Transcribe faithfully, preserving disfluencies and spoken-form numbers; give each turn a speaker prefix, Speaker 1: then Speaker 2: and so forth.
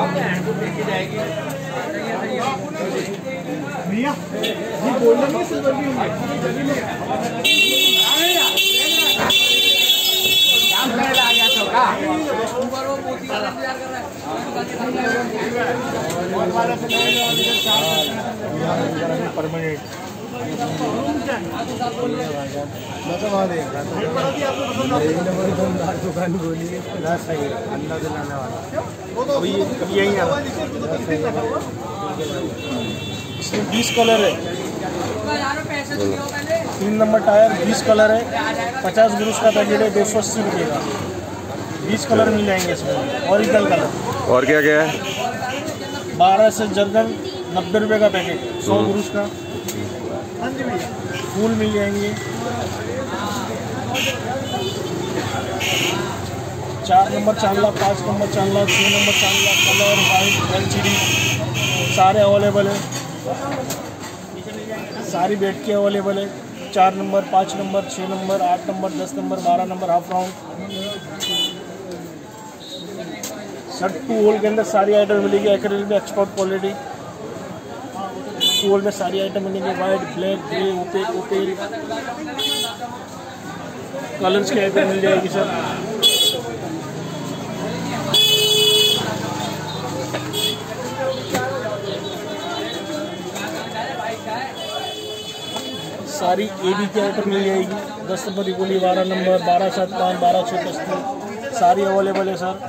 Speaker 1: भैया ये गोल्डन में सिल्वर भी होंगे। परमानेंट दुकान बोली अंडा दिलाने वाला अभी अभी यही है। इसमें बीस कलर है, तीन नंबर टायर, बीस कलर है, पचास ग्रुस का पैकेट है, दो सौ अस्सी रुपये का। बीस कलर मिल जाएंगे इसमें, ओरिजिनल कलर।
Speaker 2: और क्या क्या है?
Speaker 1: बारह से जर्गन नब्बे रुपये का पैकेट, सौ ग्रुस का। फूल मिल जाएंगे, चार नंबर चांदला, पाँच नंबर चांदला, छः नंबर चांदला, colour white L C D सारे अवेलेबल है। सारी बेड की अवेलेबल है, चार नंबर, पाँच नंबर, छः नंबर, आठ नंबर, दस नंबर, बारह number, half round. Shirt two hole के अंदर सारी आइटम मिलेगी, एक्रेलिक में एक्सपोर्ट क्वालिटी। टू होल में सारी आइटम मिलेंगे, white, black, grey, opaque, opal colours की आइटम मिल जाएगी सर। सारी एडी की आइटम मिल जाएगी, दस नंबर रिगोली, बारह नंबर, बारह सात पाँच, बारह छः पचपन सारी अवेलेबल है सर।